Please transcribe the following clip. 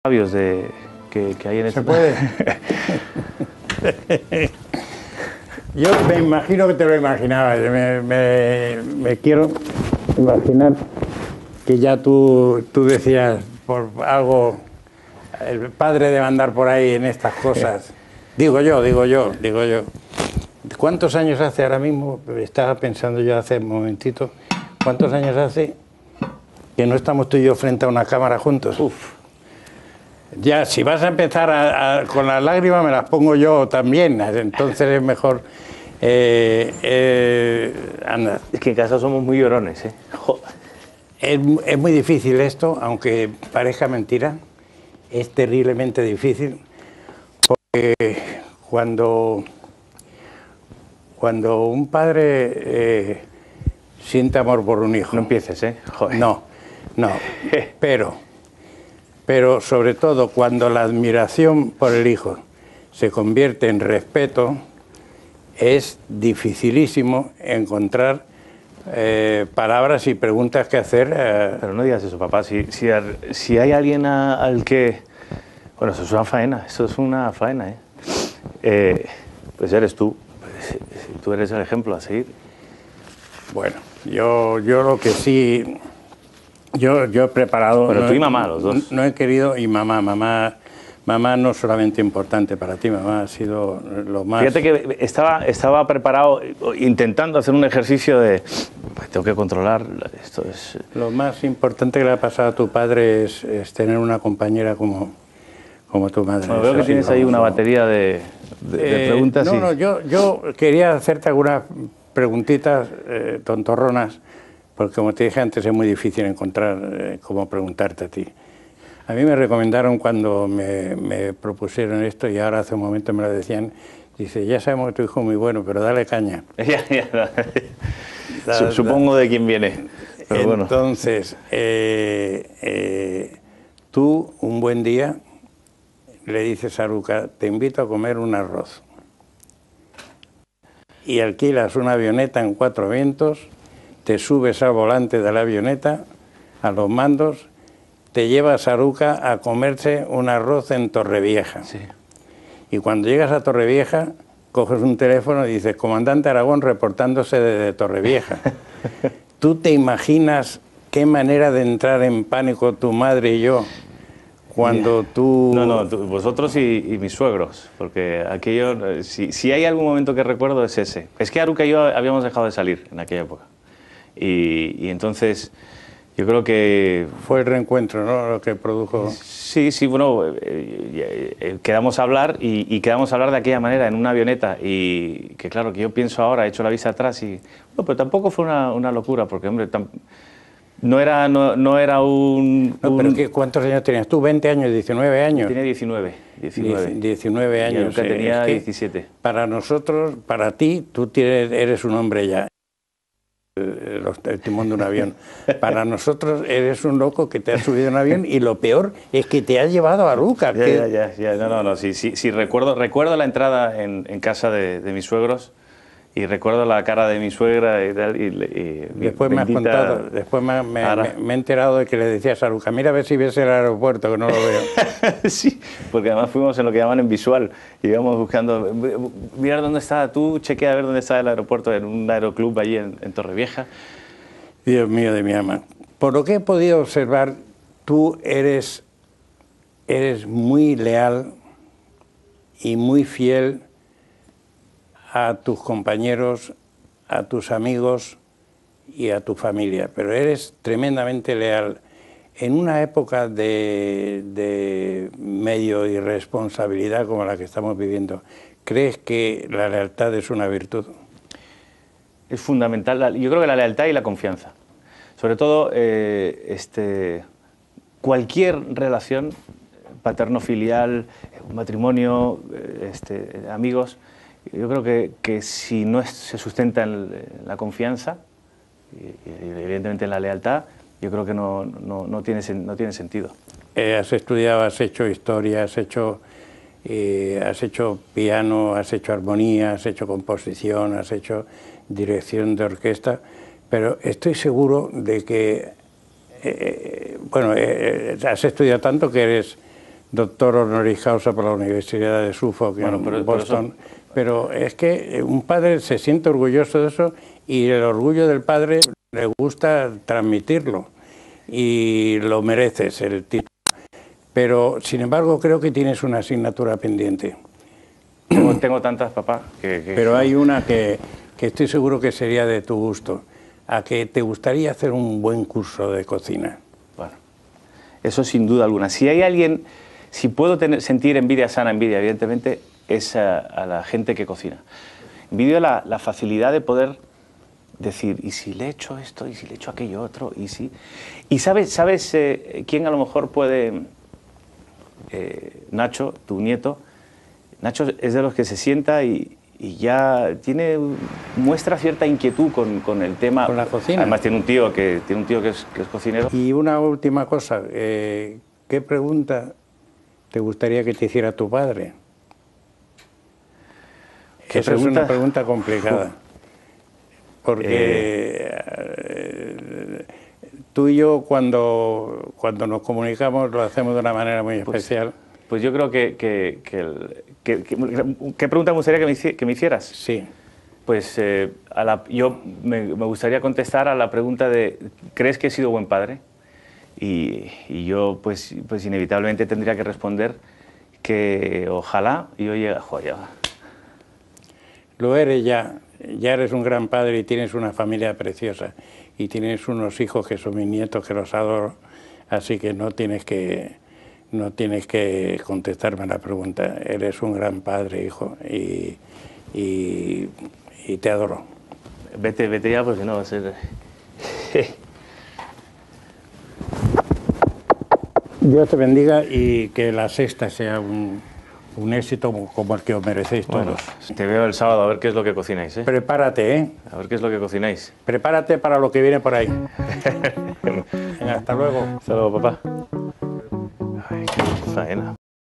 labios que hay en ¿Se este... puede? Yo me imagino que te lo imaginabas. Me quiero imaginar que ya tú decías, por algo, el padre debe andar por ahí en estas cosas. Digo yo. ¿Cuántos años hace ahora mismo? Estaba pensando yo hace un momentito. ¿Cuántos años hace que no estamos tú y yo frente a una cámara juntos? Uf. Ya, si vas a empezar con las lágrimas, me las pongo yo también. Entonces es mejor... anda. Es que en casa somos muy llorones, ¿eh? Joder. Es muy difícil esto, aunque parezca mentira. Es terriblemente difícil. Porque cuando un padre siente amor por un hijo... No empieces, ¿eh? Joder. No. Pero sobre todo cuando la admiración por el hijo se convierte en respeto, es dificilísimo encontrar palabras y preguntas que hacer. Pero no digas eso, papá. Si hay alguien al que... Bueno, eso es una faena, ¿eh? Pues eres tú. Tú eres el ejemplo a seguir. Bueno, yo lo que sí... Yo he preparado... Bueno, tú y mamá, los dos. No he querido... Y mamá no solamente importante para ti, mamá ha sido lo más... Fíjate que estaba preparado, intentando hacer un ejercicio de... Pues tengo que controlar, esto es... Lo más importante que le ha pasado a tu padre es tener una compañera como tu madre. Bueno, veo que tienes ahí una batería de preguntas. No, yo quería hacerte algunas preguntitas tontorronas, porque como te dije antes es muy difícil encontrar cómo preguntarte a ti. A mí me recomendaron cuando me propusieron esto, y ahora hace un momento me lo decían, dice, ya sabemos que tu hijo es muy bueno, pero dale caña. Supongo de quién viene. Pero entonces, tú un buen día le dices a Aruca, te invito a comer un arroz. Y alquilas una avioneta en 4 vientos, te subes al volante de la avioneta, a los mandos, te llevas a Aruca a comerse un arroz en Torrevieja. Sí. Y cuando llegas a Torrevieja, coges un teléfono y dices, comandante Aragón reportándose desde Torrevieja. ¿Tú te imaginas qué manera de entrar en pánico tu madre y yo cuando tú... No, vosotros y mis suegros, porque aquello, si hay algún momento que recuerdo es ese. Es que Aruca y yo habíamos dejado de salir en aquella época. Y entonces... Yo creo que... Fue el reencuentro, ¿no?, lo que produjo... Sí, bueno, quedamos a hablar y quedamos a hablar de aquella manera, en una avioneta, y que claro, que yo pienso ahora, he hecho la vista atrás y... Bueno, pero tampoco fue una locura, porque, hombre, no era un... No, pero ¿cuántos años tenías tú? ¿20 años, 19 años? Tenía 19. 19 años. Y tenía 17. Para nosotros, para ti, tú eres un hombre ya. El timón de un avión. Para nosotros eres un loco que te has subido en un avión y lo peor es que te has llevado a Aruca. Ya. No. Sí, recuerdo la entrada en casa de mis suegros y recuerdo la cara de mi suegra y tal. Y después me has contado, después me he enterado de que le decías a Aruca, mira a ver si ves el aeropuerto, que no lo veo. Sí, porque además fuimos en lo que llaman en visual y íbamos buscando, mira dónde está, tú chequea a ver dónde está el aeropuerto, en un aeroclub allí en Torrevieja. Dios mío de mi alma. Por lo que he podido observar, tú eres muy leal y muy fiel a tus compañeros, a tus amigos y a tu familia, pero eres tremendamente leal. En una época de medio irresponsabilidad como la que estamos viviendo, ¿crees que la lealtad es una virtud? Es fundamental, yo creo que la lealtad y la confianza. Sobre todo, cualquier relación paterno-filial, un matrimonio, amigos, yo creo que si no se sustenta en la confianza y evidentemente en la lealtad, yo creo que no tiene sentido. Has estudiado, has hecho historia, has hecho piano, has hecho armonía, has hecho composición, has hecho dirección de orquesta, pero estoy seguro de que, has estudiado tanto que eres doctor honoris causa por la Universidad de Suffolk en Boston. Pero es que un padre se siente orgulloso de eso y el orgullo del padre le gusta transmitirlo y lo mereces el título. Pero, sin embargo, creo que tienes una asignatura pendiente. Tengo tantas, papá. Pero hay una que estoy seguro que sería de tu gusto. ¿A que te gustaría hacer un buen curso de cocina? Bueno, eso sin duda alguna. Si hay alguien, si puedo sentir envidia sana, envidia, evidentemente, es a la gente que cocina. Envidio la facilidad de poder decir, ¿y si le echo esto? ¿Y si le echo aquello otro? ¿Y si? Y ¿sabes quién a lo mejor puede? Nacho, tu nieto. Nacho es de los que se sienta y ya muestra cierta inquietud con el tema. Con la cocina. Además tiene un tío que es cocinero. Y una última cosa, ¿qué pregunta te gustaría que te hiciera tu padre? Esa es una pregunta complicada. Porque tú y yo cuando nos comunicamos lo hacemos de una manera muy especial. Pues yo creo ¿qué pregunta me gustaría que me hicieras? Sí. Pues yo me gustaría contestar a la pregunta de ¿crees que he sido buen padre? Y yo pues inevitablemente tendría que responder que ojalá, y oye, joya. Lo eres ya eres un gran padre y tienes una familia preciosa y tienes unos hijos que son mis nietos que los adoro, así que no tienes que contestarme la pregunta. Eres un gran padre, hijo, y te adoro. Vete ya porque no va a ser... Dios te bendiga y que la sexta sea un éxito como el que os merecéis todos. Bueno, te veo el sábado a ver qué es lo que cocináis, ¿eh? Prepárate, ¿eh? A ver qué es lo que cocináis. Prepárate para lo que viene por ahí. Venga, hasta luego. Hasta luego, papá. Ay, qué faena.